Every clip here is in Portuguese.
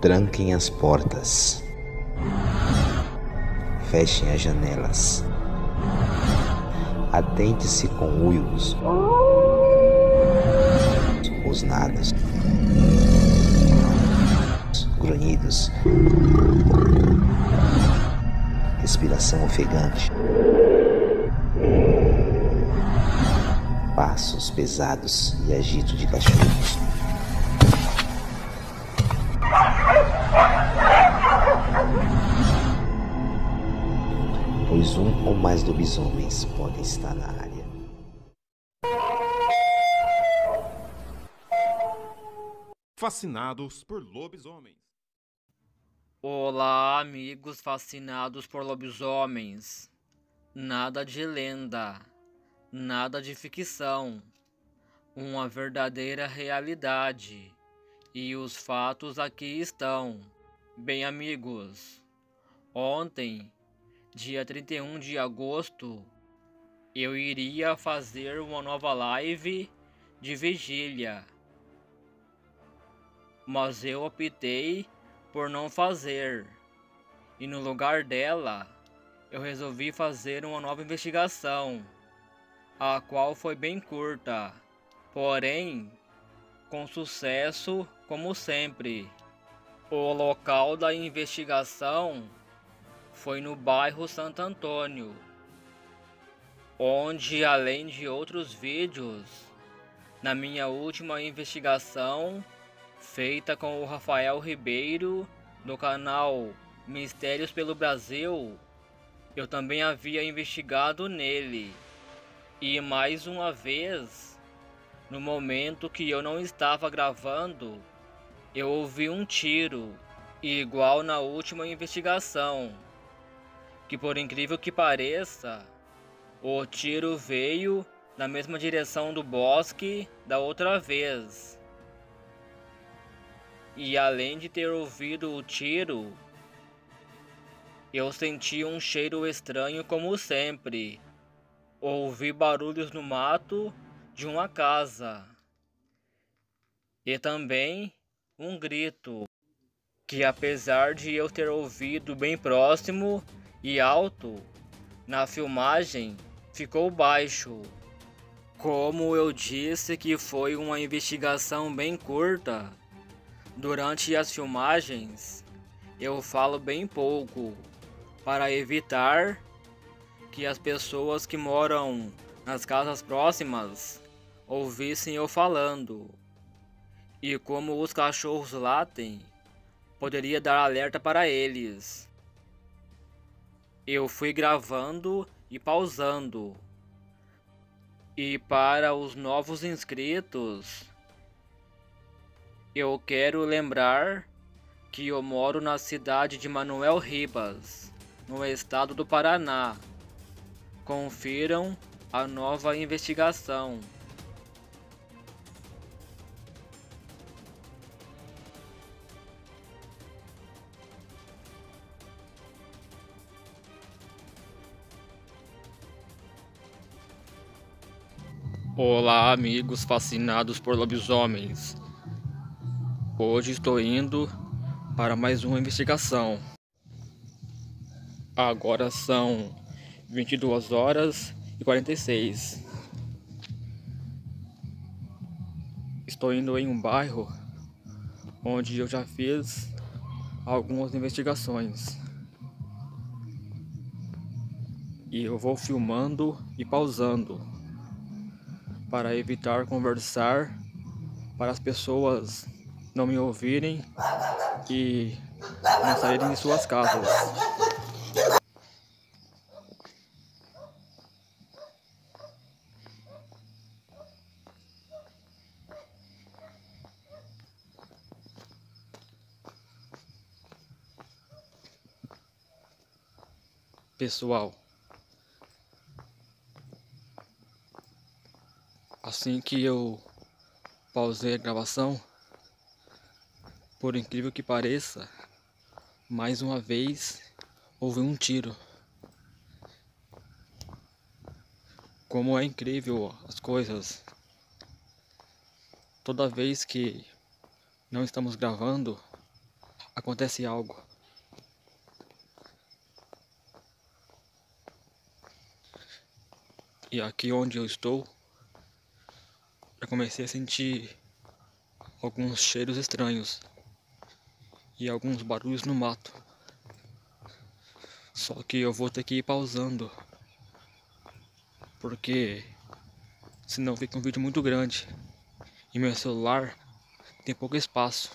Tranquem as portas. Fechem as janelas. Atente-se com uivos, rosnados, grunhidos, respiração ofegante, passos pesados e agito de cachorros. Pois um ou mais lobisomens podem estar na área. Fascinados por lobisomens. Olá, amigos fascinados por lobisomens. Nada de lenda, nada de ficção. Uma verdadeira realidade. E os fatos aqui estão. Bem, amigos, ontem, dia 31 de agosto, eu iria fazer uma nova live de vigília. Mas eu optei por não fazer. E no lugar dela, eu resolvi fazer uma nova investigação, a qual foi bem curta, porém com sucesso como sempre. O local da investigação foi no bairro Santo Antônio, onde, além de outros vídeos, na minha última investigação feita com o Rafael Ribeiro do canal Mistérios pelo Brasil, eu também havia investigado nele. E mais uma vez, no momento que eu não estava gravando, eu ouvi um tiro, igual na última investigação, que por incrível que pareça, o tiro veio na mesma direção do bosque da outra vez. E além de ter ouvido o tiro, eu senti um cheiro estranho como sempre. Ouvi barulhos no mato de uma casa. E também um grito, que apesar de eu ter ouvido bem próximo e alto, na filmagem ficou baixo. Como eu disse que foi uma investigação bem curta, durante as filmagens eu falo bem pouco, para evitar que as pessoas que moram nas casas próximas ouvissem eu falando. E como os cachorros latem, poderia dar alerta para eles. Eu fui gravando e pausando. E para os novos inscritos, eu quero lembrar que eu moro na cidade de Manoel Ribas, no estado do Paraná. Confiram a nova investigação. Olá, amigos fascinados por lobisomens. Hoje estou indo para mais uma investigação. Agora são 22 horas e 46. Estou indo em um bairro onde eu já fiz algumas investigações. E eu vou filmando e pausando para evitar conversar, para as pessoas não me ouvirem e não saírem de suas casas. Pessoal, assim que eu pausei a gravação, por incrível que pareça, mais uma vez houve um tiro. Como é incrível as coisas. Toda vez que não estamos gravando, acontece algo. E aqui onde eu estou, eu comecei a sentir alguns cheiros estranhos e alguns barulhos no mato. Só que eu vou ter que ir pausando, porque senão fica um vídeo muito grande e meu celular tem pouco espaço.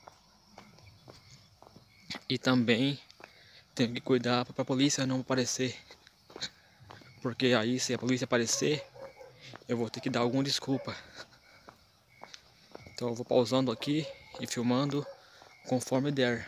E também tenho que cuidar para a polícia não aparecer, porque aí se a polícia aparecer eu vou ter que dar alguma desculpa. Então eu vou pausando aqui e filmando conforme der.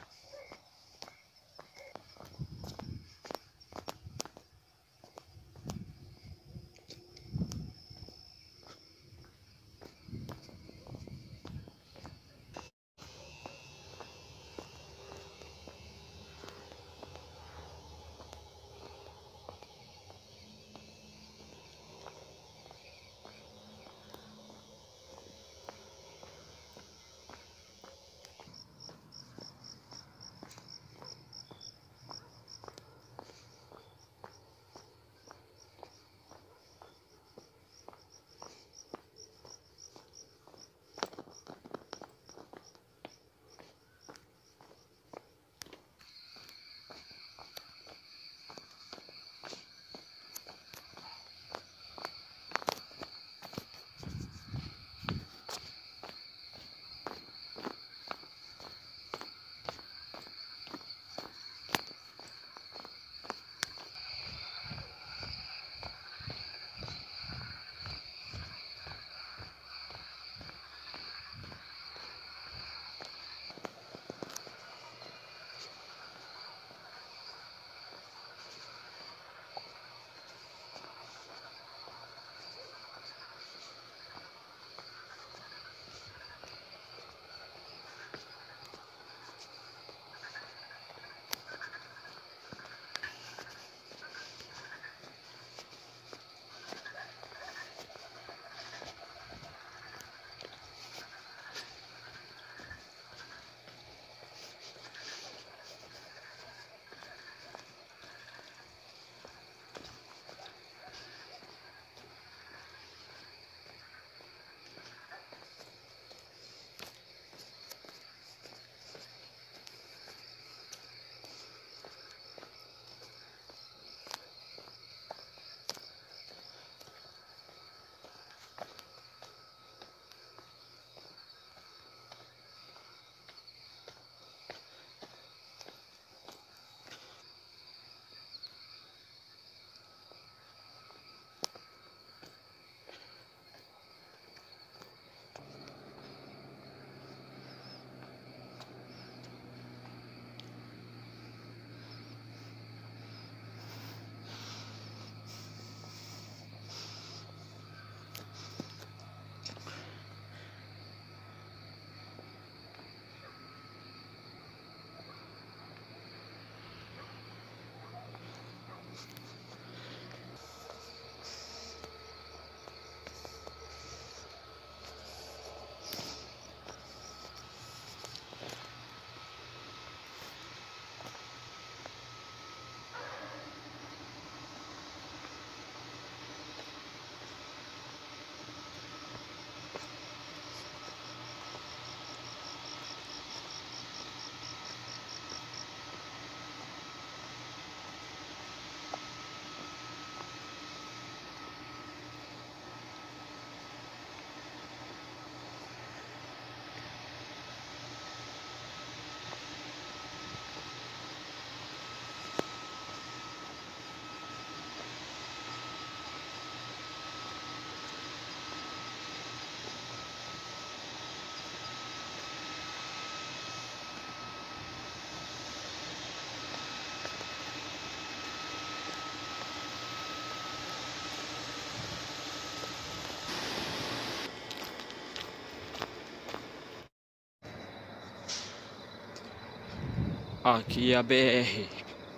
Aqui é a BR.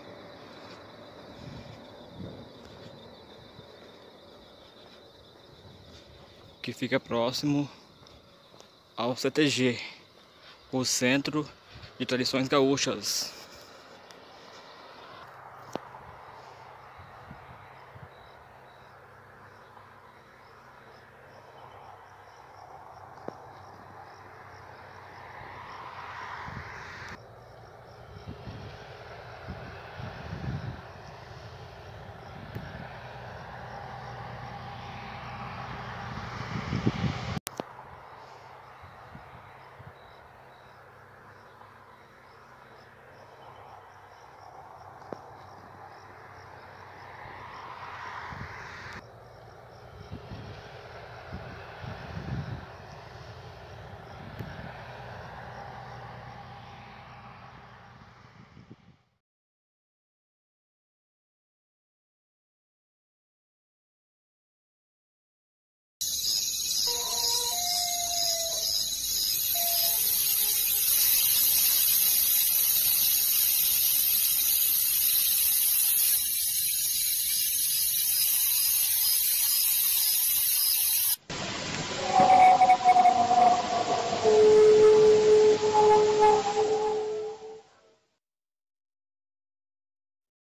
Que fica próximo ao CTG, o Centro de tradições gaúchas.